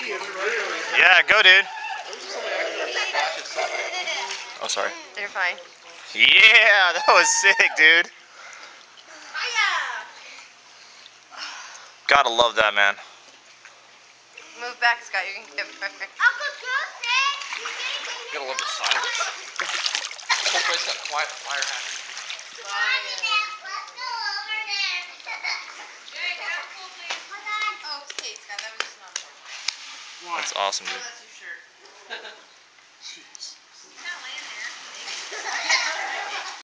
Yeah, go, dude. Oh, sorry. You're fine. Yeah, that was sick, dude. Gotta love that, man. Move back, Scott. You can get her. Gotta love the silence. This whole place got quiet fire hats. Oh, okay, Scott. That was just not important. That's awesome, dude. Oh, that's your shirt. Jeez.